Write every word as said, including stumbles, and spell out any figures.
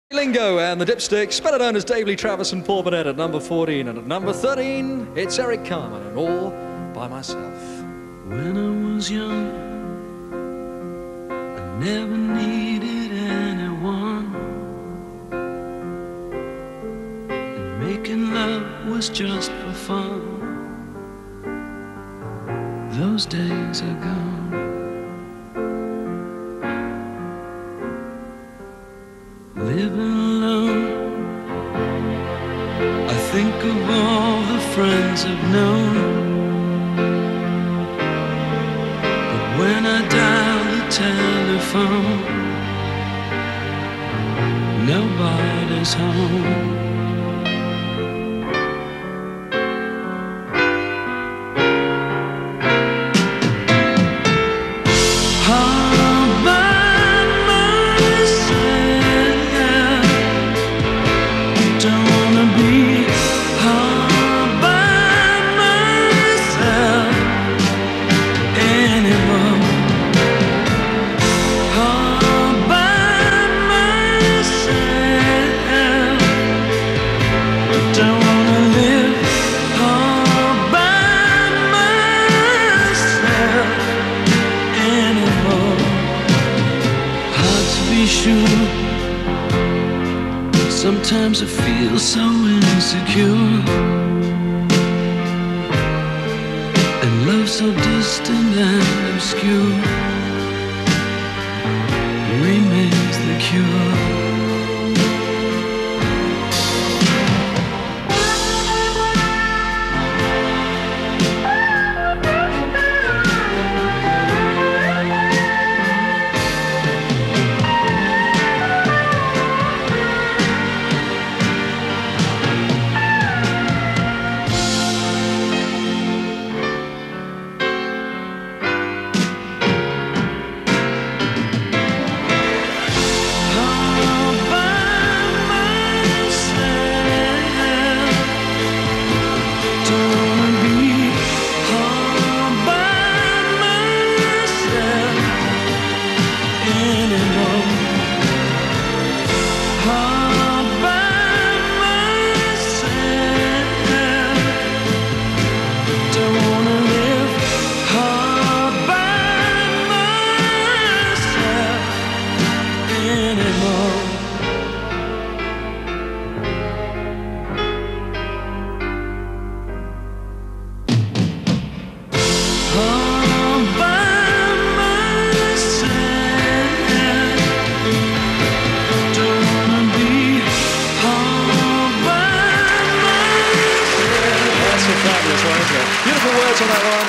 Lingo and the Dipsticks, better known as Dave Lee Travis and Paul Burnett at number fourteen. And at number thirteen, it's Eric Carmen and All By Myself. When I was young, I never needed anyone, and making love was just for fun. Those days are gone. Living alone, I think of all the friends I've known, but when I dial the telephone, nobody's home. Sure. Sometimes I feel so insecure, and love so distant and obscure remains the cure. Beautiful words on that one.